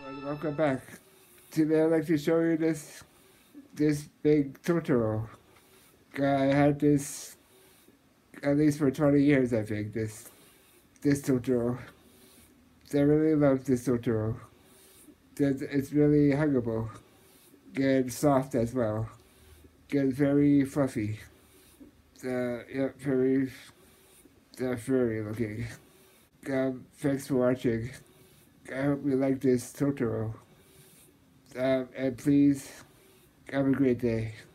And welcome back. Today I'd like to show you this big Totoro. I had this at least for 20 years, I think. This Totoro. I really love this Totoro. It's really huggable and soft as well. And very fluffy. Yeah, very furry looking. Thanks for watching. I hope you like this Totoro. And please have a great day.